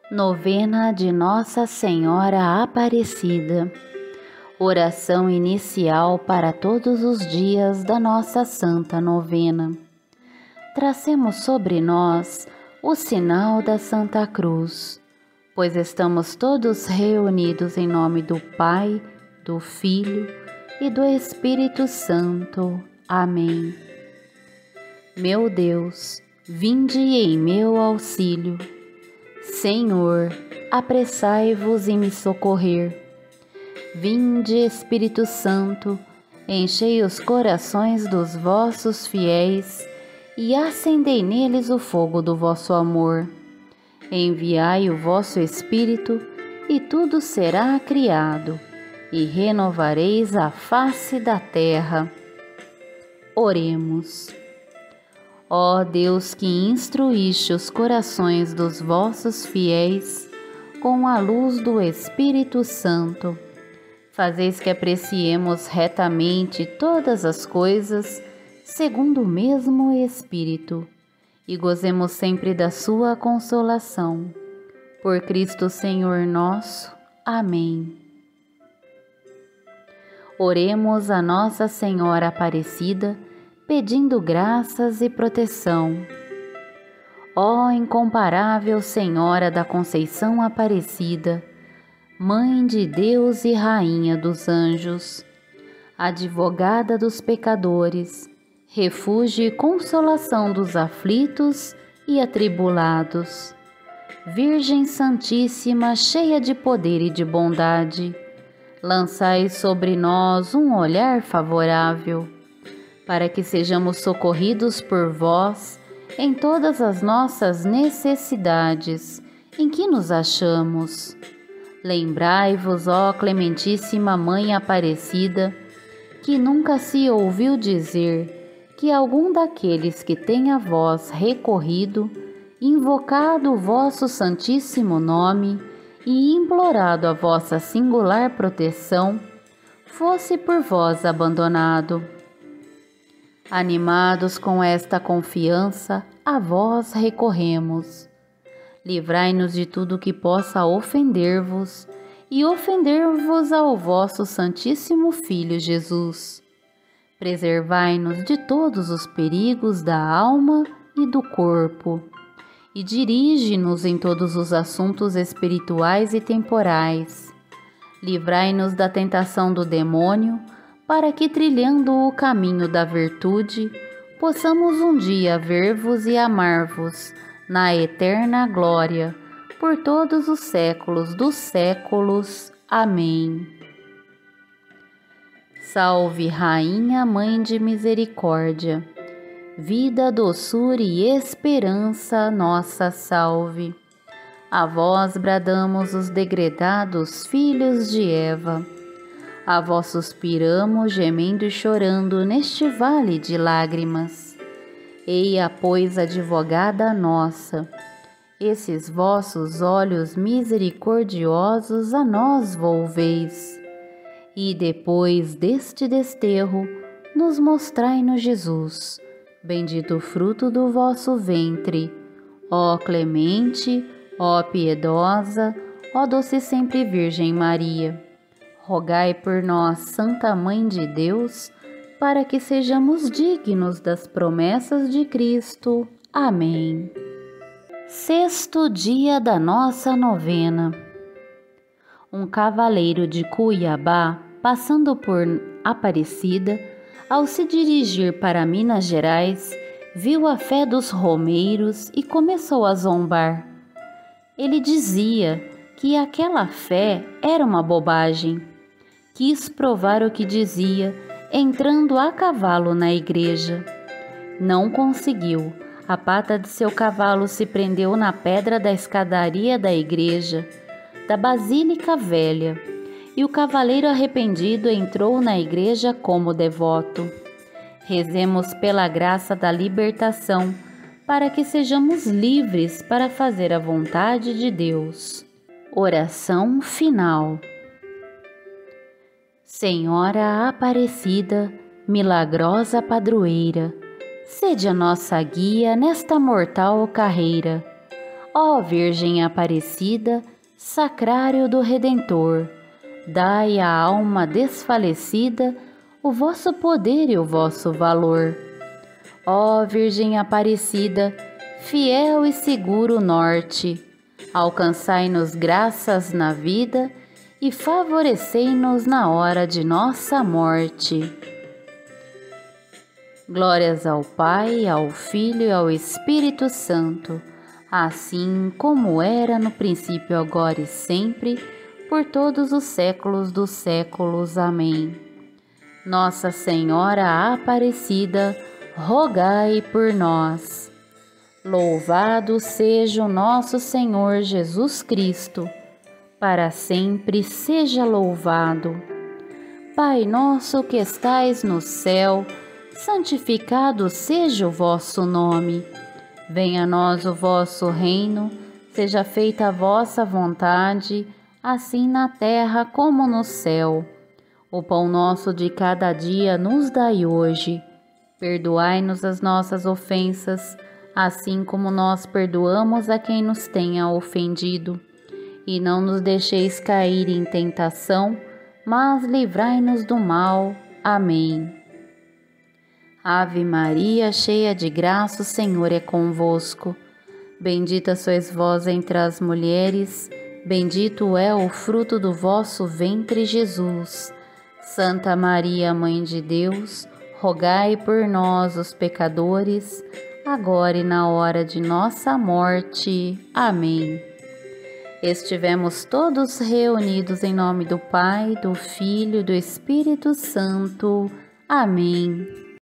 Novena de Nossa Senhora Aparecida. Oração inicial para todos os dias da nossa Santa Novena. Tracemos sobre nós o sinal da Santa Cruz, pois estamos todos reunidos em nome do Pai, do Filho e do Espírito Santo. Amém. Meu Deus, vinde em meu auxílio. Senhor, apressai-vos em me socorrer. Vinde, Espírito Santo, enchei os corações dos vossos fiéis e acendei neles o fogo do vosso amor. Enviai o vosso Espírito e tudo será criado, e renovareis a face da terra. Oremos. Ó Deus, que instruíste os corações dos vossos fiéis com a luz do Espírito Santo, fazeis que apreciemos retamente todas as coisas segundo o mesmo Espírito e gozemos sempre da sua consolação. Por Cristo Senhor nosso. Amém. Oremos a Nossa Senhora Aparecida, pedindo graças e proteção. Ó incomparável Senhora da Conceição Aparecida, Mãe de Deus e Rainha dos anjos, advogada dos pecadores, refúgio e consolação dos aflitos e atribulados, Virgem Santíssima, cheia de poder e de bondade, lançai sobre nós um olhar favorável, para que sejamos socorridos por vós em todas as nossas necessidades em que nos achamos. Lembrai-vos, ó Clementíssima Mãe Aparecida, que nunca se ouviu dizer que algum daqueles que tem a vós recorrido, invocado o vosso santíssimo nome e implorado a vossa singular proteção, fosse por vós abandonado. Animados com esta confiança, a vós recorremos. Livrai-nos de tudo que possa ofender-vos e ofender-vos ao vosso Santíssimo Filho Jesus. Preservai-nos de todos os perigos da alma e do corpo, e dirige-nos em todos os assuntos espirituais e temporais. Livrai-nos da tentação do demônio, para que, trilhando o caminho da virtude, possamos um dia ver-vos e amar-vos na eterna glória, por todos os séculos dos séculos. Amém. Salve, Rainha, Mãe de Misericórdia, vida, doçura e esperança, nossa salve. A vós bradamos os degredados filhos de Eva. A vós suspiramos, gemendo e chorando neste vale de lágrimas. Eia, pois, advogada nossa, esses vossos olhos misericordiosos a nós volveis, e depois deste desterro nos mostrai-nos Jesus, bendito o fruto do vosso ventre. Ó clemente, ó piedosa, ó doce sempre Virgem Maria, rogai por nós, Santa Mãe de Deus, para que sejamos dignos das promessas de Cristo. Amém. Sexto dia da nossa novena. Um cavaleiro de Cuiabá, passando por Aparecida, ao se dirigir para Minas Gerais, viu a fé dos romeiros e começou a zombar. Ele dizia que aquela fé era uma bobagem. Quis provar o que dizia, entrando a cavalo na igreja. Não conseguiu. A pata de seu cavalo se prendeu na pedra da escadaria da igreja, da Basílica Velha, e o cavaleiro arrependido entrou na igreja como devoto. Rezemos pela graça da libertação, para que sejamos livres para fazer a vontade de Deus. Oração final. Senhora Aparecida, milagrosa padroeira, sede a nossa guia nesta mortal carreira. Ó Virgem Aparecida, Sacrário do Redentor, dai à alma desfalecida o vosso poder e o vosso valor. Ó Virgem Aparecida, fiel e seguro norte, alcançai-nos graças na vida e favorecei-nos na hora de nossa morte. Glórias ao Pai, ao Filho e ao Espírito Santo, assim como era no princípio, agora e sempre, por todos os séculos dos séculos. Amém. Nossa Senhora Aparecida, rogai por nós. Louvado seja o nosso Senhor Jesus Cristo, para sempre seja louvado. Pai nosso que estais no céu, santificado seja o vosso nome. Venha a nós o vosso reino, seja feita a vossa vontade, assim na terra como no céu. O pão nosso de cada dia nos dai hoje. Perdoai-nos as nossas ofensas, assim como nós perdoamos a quem nos tenha ofendido. E não nos deixeis cair em tentação, mas livrai-nos do mal. Amém. Ave Maria, cheia de graça, o Senhor é convosco. Bendita sois vós entre as mulheres, bendito é o fruto do vosso ventre, Jesus. Santa Maria, Mãe de Deus, rogai por nós, os pecadores, agora e na hora de nossa morte. Amém. Estivemos todos reunidos em nome do Pai, do Filho e do Espírito Santo. Amém.